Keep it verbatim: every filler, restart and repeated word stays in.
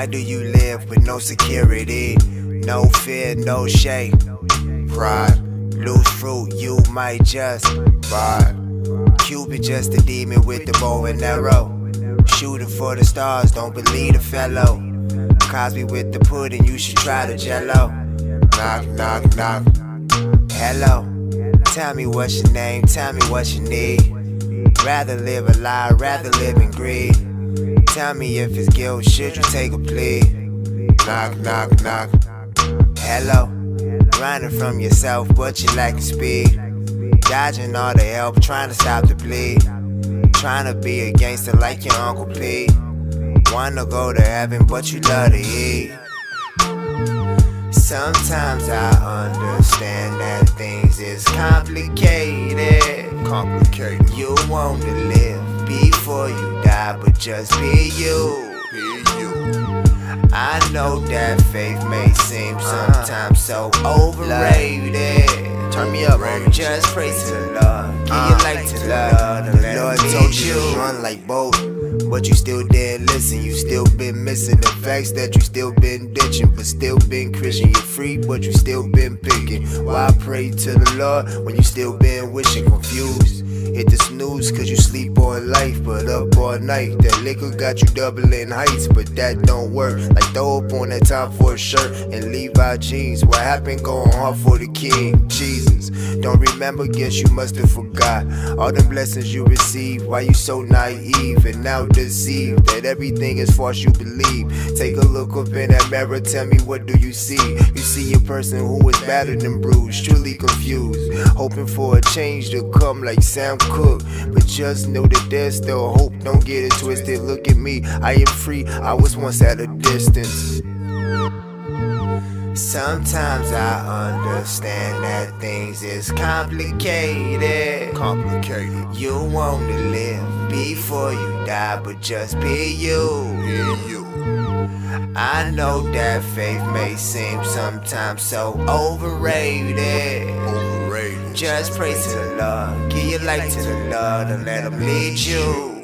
Why do you live with no security? No fear, no shame. Pride, lose fruit, you might just ride. Cupid just a demon with the bow and arrow. Shooting for the stars, don't believe the fellow. Cosby with the pudding, you should try the jello. Knock, knock, knock. Hello, tell me what's your name, tell me what you need. Rather live a lie, rather live in greed. Tell me if it's guilt, should you take a plea? Knock, knock, knock. Hello, running from yourself, but you lacking speed. Dodging all the help, trying to stop the bleed. Trying to be a gangster like your Uncle Pete. Wanna go to heaven, but you love to eat. Sometimes I understand that things is complicated. Complicated. You want to live before you die, but just be you. Be you. I know that faith may seem sometimes so overrated. Turn me up, homie. Just pray to the Lord. Give your life to the Lord. The Lord told you to run like both, but you still didn't listen. You still been missing the facts that you still been ditching, but still been Christian. You're free, but you still been picking. Why pray to the Lord when you still been wishing? Confused. Hit the snooze cause you sleep all life, but up all night. That liquor got you doubling heights, but that don't work. Like throw up on that top for a shirt and leave out jeans. What happened going hard for the king? Jesus, don't remember, guess you must have forgot all the blessings you received. Why you so naive and now deceived that everything is false you believe? Take a look up in that mirror, tell me what do you see? You see a person who is battered and bruised, truly confused, hoping for a change to come like Sam Cook, but just know that there's still hope. Don't get it twisted. Look at me, I am free. I was once at a distance. Sometimes I understand that things is complicated. Complicated. You want to live before you die, but just be you. Be you. I know that faith may seem sometimes so overrated. Overrated. Just pray to the Lord, give your life to the Lord and let Him lead you.